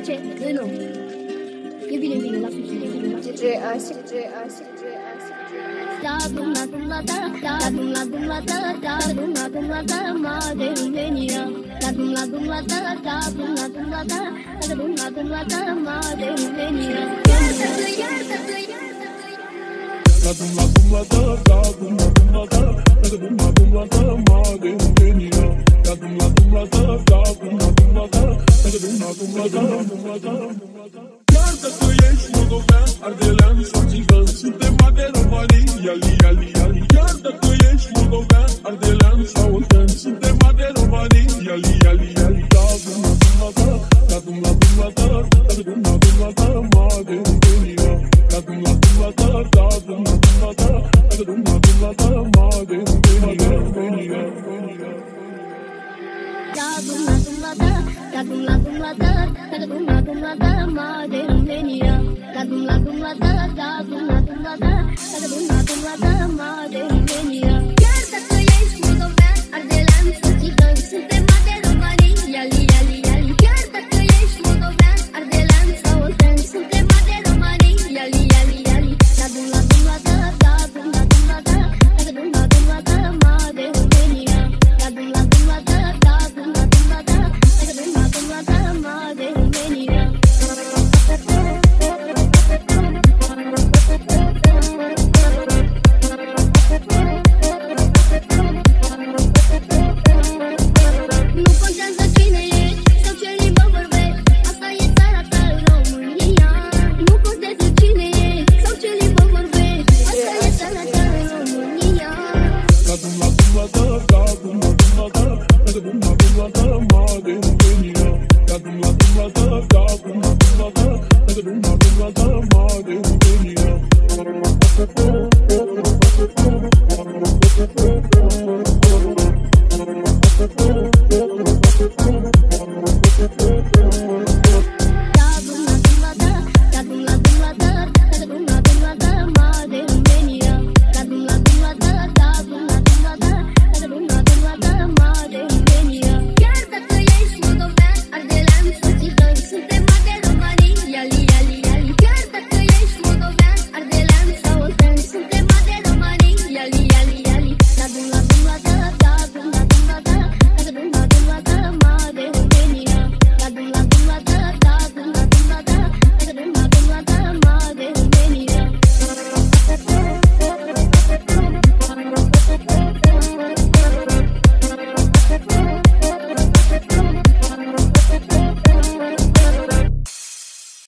Bueno, que viene la sucede. Da dum la da da dum la da da dum la da ma de venia. Da dum la da da dum la da da dum la da ma de venia. La dum la da da dum la da ma de venia. La dum la da da dum la da. Chiar dacă ești moldovean, ardelean sau țigan, suntem de România, ali. Chiar dacă ești moldovean, ardelean sau oltean, suntem de România, ali. Da dum la da, da dum la da, da dum la da, ma de venia. Da dum la da, da dum la da, da dum la da, ma de venia. Da dum la da da dum la da da dum la da ma de venia. Da dum la da da dum la da da dum la da ma de venia.